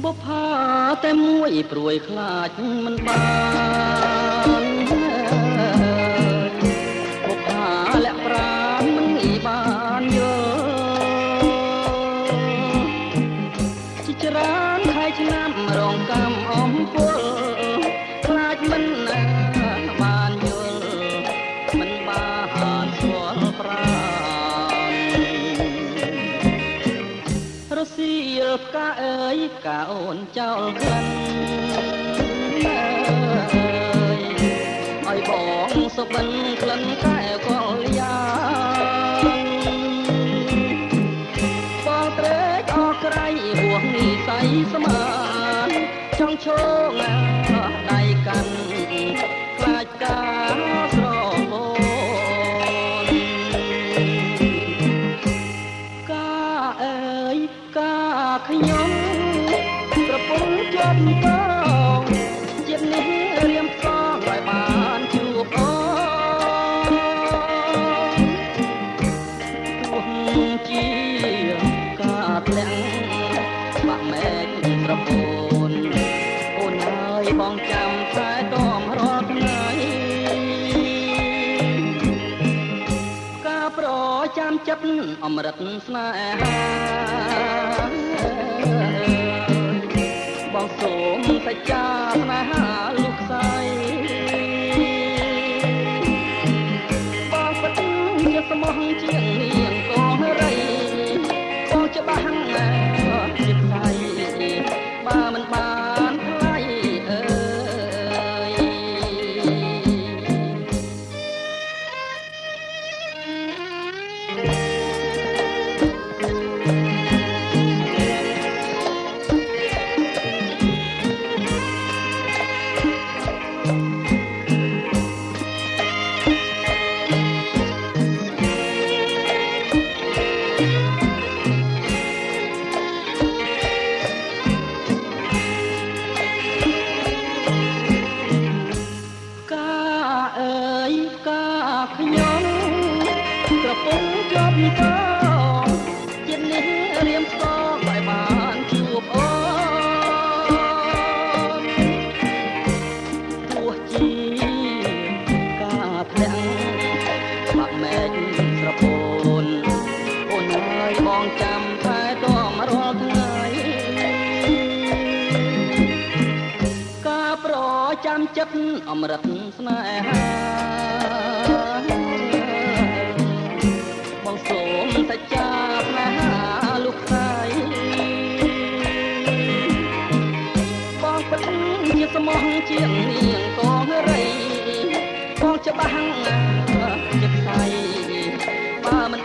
ផាតែមួយព្រួយខ្លាចមិនបានបុផាលាក់ប្រាណមិនបានយល់ជាច្រើនខែឆ្នាំរងកម្មអំពលខ្លាចមិនបានយល់មិនបានស្គាល់ប្រាណរសៀលផ្កាអើយផ្កាអូនចោលក្លិនឲ្យបងសុបិនក្លិនកែវកលយ៉ាងបងត្រេកអរក្រៃហួងនិស័យស្មានចង់ឈោងដៃកាន់ខ្លាចការស្រពោនកាអើយកាខ្ញុំប្រពន្ធជាប់តងជាតិនេះរៀមផ្សងឲ្យបានជួបអូនទោះជាការធ្លាក់បាក់មែកប្រពន្ធអូនហើយបងចាំតែតមរាល់ថ្ងៃការប្រចាំចិត្តអមរិតស្នេហាបងសូមសច្ចាស្នេហាលោកស្រីបងពិតជាស្មោះជាងនាងកងរីបងច្បាស់ជាផ្សាយបើមិនបានថ្លៃអើយខ្ញុំប្រពន្ធជាប់តងជាតិនេះរៀមផ្សងឲ្យបានជួបអូនទោះជាការធ្លាក់បាក់មែកស្រពោនអូនហើយបងចាំតែតមរាល់ថ្ងៃការប្រចាំចិត្តអមរិតស្នេហាបងសូមសច្ចាស្នេហាលោកស្រីបងពិតជាស្មោះជាងនាងកងរីបងច្បាស់ជាផ្សាយបើមិន